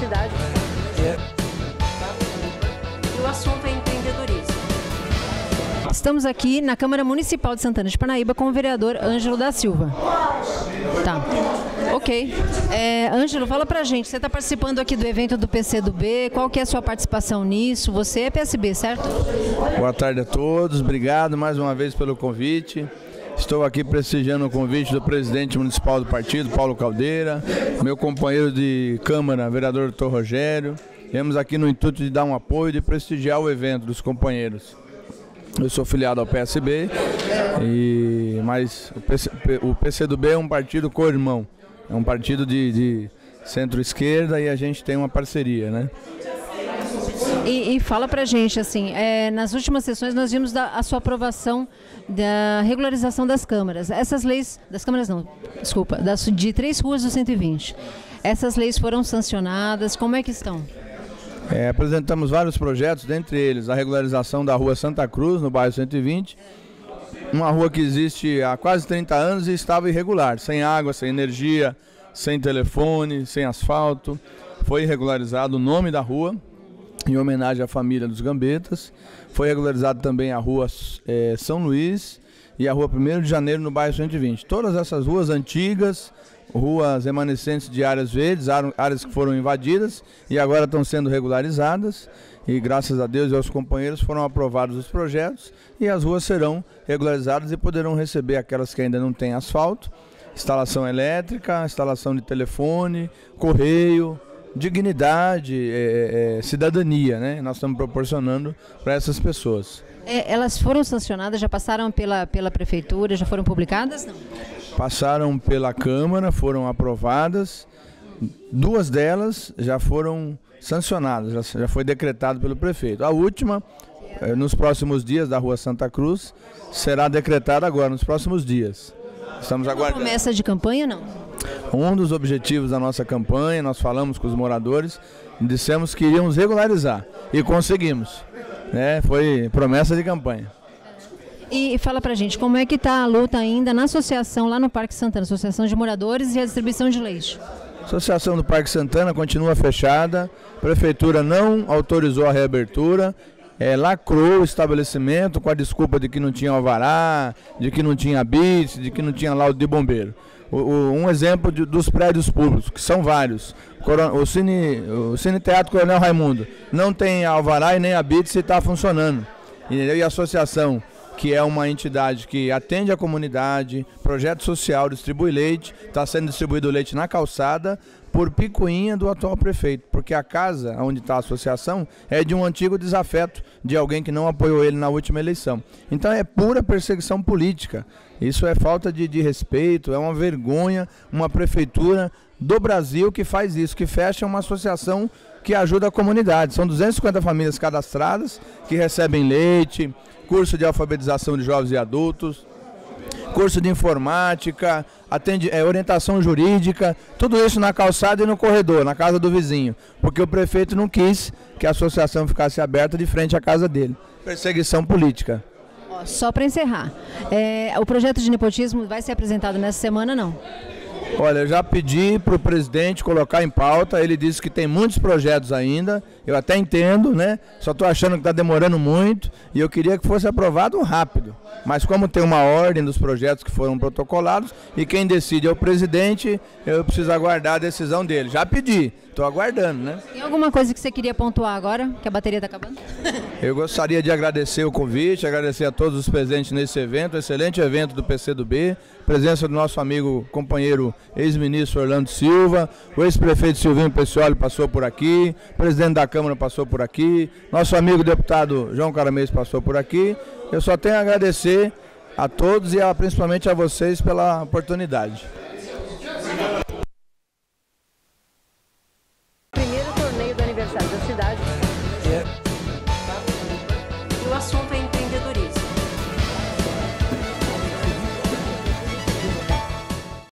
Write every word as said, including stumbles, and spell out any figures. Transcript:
cidade. É. E o assunto é empreendedorismo. Estamos aqui na Câmara Municipal de Santana de Parnaíba com o vereador Ângelo da Silva. Tá. Ok. É, Ângelo, fala pra gente, você está participando aqui do evento do P C do B, qual que é a sua participação nisso? Você é P S B, certo? Boa tarde a todos, obrigado mais uma vez pelo convite. Estou aqui prestigiando o convite do presidente municipal do partido, Paulo Caldeira, meu companheiro de Câmara, vereador doutor Rogério. Viemos aqui no intuito de dar um apoio e de prestigiar o evento dos companheiros. Eu sou filiado ao P S B, e, mas o, PC, o P C do B é um partido co-irmão, é um partido de, de centro-esquerda e a gente tem uma parceria, né? E, e fala pra gente, assim, é, nas últimas sessões nós vimos da, a sua aprovação da regularização das câmaras. Essas leis, das câmaras não, desculpa, das, de três ruas do cento e vinte. Essas leis foram sancionadas, como é que estão? É, apresentamos vários projetos, dentre eles a regularização da rua Santa Cruz, no bairro cento e vinte, uma rua que existe há quase trinta anos e estava irregular, sem água, sem energia, sem telefone, sem asfalto. Foi regularizado o nome da rua, em homenagem à família dos Gambetas. Foi regularizado também a rua é, São Luís e a rua primeiro de janeiro, no bairro cento e vinte. Todas essas ruas antigas, ruas remanescentes de áreas verdes, áreas que foram invadidas e agora estão sendo regularizadas, e graças a Deus e aos companheiros foram aprovados os projetos e as ruas serão regularizadas e poderão receber aquelas que ainda não têm asfalto, instalação elétrica, instalação de telefone, correio, dignidade, é, é, cidadania, né? Nós estamos proporcionando para essas pessoas. É, elas foram sancionadas, já passaram pela, pela prefeitura, já foram publicadas? Não? Passaram pela Câmara, foram aprovadas, duas delas já foram sancionadas, já, já foi decretado pelo prefeito. A última, eh, nos próximos dias, da rua Santa Cruz, será decretada agora, nos próximos dias. Estamos aguardando. Uma promessa de campanha, não? Um dos objetivos da nossa campanha, nós falamos com os moradores, dissemos que iríamos regularizar e conseguimos, né? Foi promessa de campanha. E fala pra gente, como é que está a luta ainda na associação lá no Parque Santana, Associação de Moradores e a distribuição de leite? A Associação do Parque Santana continua fechada, a Prefeitura não autorizou a reabertura, é, lacrou o estabelecimento com a desculpa de que não tinha alvará, de que não tinha B I T S, de que não tinha laudo de bombeiro. O, o, um exemplo de, dos prédios públicos, que são vários, o Cine, o Cine Teatro Coronel Raimundo não tem alvará e nem a B I T S e está funcionando. E, e a associação, que é uma entidade que atende a comunidade, projeto social, distribui leite, está sendo distribuído leite na calçada por picuinha do atual prefeito, porque a casa onde está a associação é de um antigo desafeto de alguém que não apoiou ele na última eleição. Então é pura perseguição política, isso é falta de, de respeito, é uma vergonha uma prefeitura do Brasil que faz isso, que fecha uma associação que ajuda a comunidade. São duzentas e cinquenta famílias cadastradas que recebem leite, curso de alfabetização de jovens e adultos, curso de informática, atende, é, orientação jurídica, tudo isso na calçada e no corredor, na casa do vizinho, porque o prefeito não quis que a associação ficasse aberta de frente à casa dele. Perseguição política. Só para encerrar, é, o projeto de nepotismo vai ser apresentado nessa semana, não? Olha, eu já pedi para o presidente colocar em pauta, ele disse que tem muitos projetos ainda, eu até entendo, né? Só estou achando que está demorando muito e eu queria que fosse aprovado rápido. Mas como tem uma ordem dos projetos que foram protocolados e quem decide é o presidente, eu preciso aguardar a decisão dele. Já pedi, estou aguardando, né? Tem alguma coisa que você queria pontuar agora, que a bateria está acabando? Eu gostaria de agradecer o convite, agradecer a todos os presentes nesse evento, excelente evento do P C do B, presença do nosso amigo, companheiro, ex-ministro Orlando Silva, o ex-prefeito Silvinho Pecioli passou por aqui, o presidente da Câmara passou por aqui, nosso amigo deputado João Caramês passou por aqui. Eu só tenho a agradecer a todos e a, principalmente a vocês pela oportunidade. Primeiro torneio do aniversário da cidade.